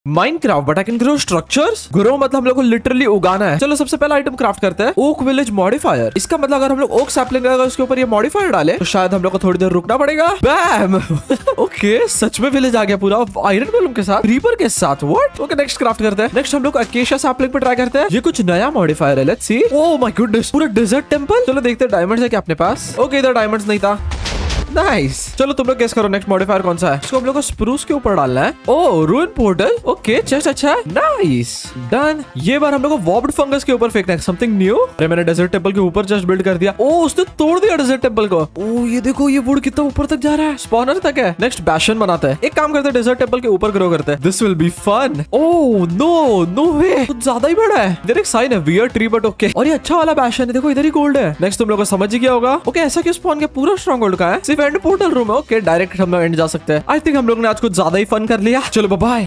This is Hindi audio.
Minecraft but I can grow structures. Grow मतलब हम लोग को लिटरली उगाना है। चलो सबसे पहला आइटम क्राफ्ट करते हैं, ओक विलेज मॉडिफायर। इसका मतलब अगर हम लोग ओक सैपलिंग अगर उसके ऊपर ये मॉडिफायर डाले तो शायद हम लोग को थोड़ी देर रुकना पड़ेगा। बैम ओके सच में विलेज आ गया पूरा आयरन गोलम के साथ, रीपर के साथ। व्हाट? ओके नेक्स्ट क्राफ्ट करते हैं। नेक्स्ट हम लोग अकेशिया सैपलिंग पे ट्राई करते हैं। ये कुछ नया मॉडिफायर है, let's see. Oh my goodness, पूरा डेजर्ट टेंपल। चलो देखते हैं डायमंड्स है क्या अपने पास। ओके इधर डायमंड्स नहीं था। नाइस चलो तुम लोग गेस करो नेक्स्ट मॉडिफायर कौन सा है। इसको हम लोग को स्प्रूस के ऊपर डालना है। Oh ruin portal. Okay chest अच्छा है। Nice done. ये बार हम लोग को वॉब्ड फंगस के ऊपर फेंकना है, समथिंग न्यू। अरे मैंने डेजर्ट टेंपल के ऊपर जस्ट बिल्ड कर दिया। ओह उसने तोड़ दिया डेजर्ट टेंपल को। ओह ये देखो ये वुड कितना ऊपर तक जा रहा है, स्पॉनर तक है। नेक्स्ट बैशन बनाते हैं। एक काम करते हैं डेजर्ट टेंपल के ऊपर ग्रो करते हैं। This will be fun. Oh no no way, कुछ ज्यादा ही बड़ा है। इधर एक साइन है वियर्ड ट्री बट ओके। और ये अच्छा वाला बैशन है, देखो इधर ही गोल्ड है। नेक्स्ट तुम लोग को समझ ही गया होगा। ओके ऐसा क्यों स्पॉन किया, पूरा स्ट्रॉन्ग गोल्ड का है। सिर्फ एंड पोर्टल रूम है। ओके डायरेक्ट हम लोग एंड जा सकते हैं। आई थिंक हम लोग ने आज कुछ ज्यादा ही फन कर लिया। चलो बाय बाय।